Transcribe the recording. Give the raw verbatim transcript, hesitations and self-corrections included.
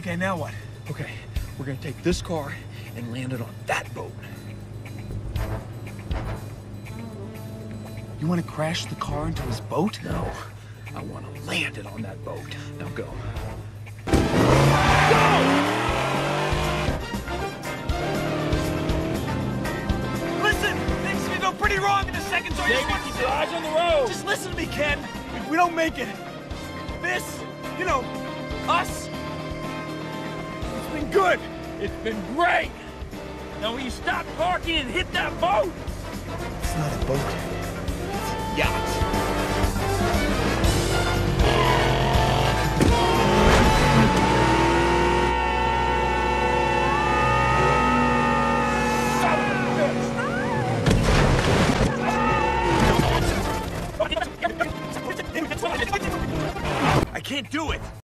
Okay, now what? Okay, we're gonna take this car and land it on that boat. You want to crash the car into his boat? No, I want to land it on that boat. Now go. Listen, things can go pretty wrong in a second, so I just want keep your eyes on the road. Just listen to me, Ken. If we don't make it, this, you know, us, it's been good. It's been great. Now will you stop talking and hit that boat? It's not a boat. It's a yacht. I can't do it.